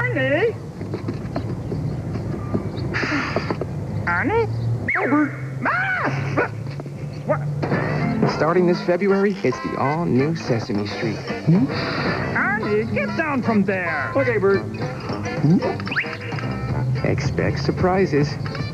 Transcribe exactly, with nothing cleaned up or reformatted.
Arnie! Arnie? Albert! Ah! What? Starting this February, it's the all-new Sesame Street. Hmm? Arnie, get down from there! Okay, Bert. Expect surprises.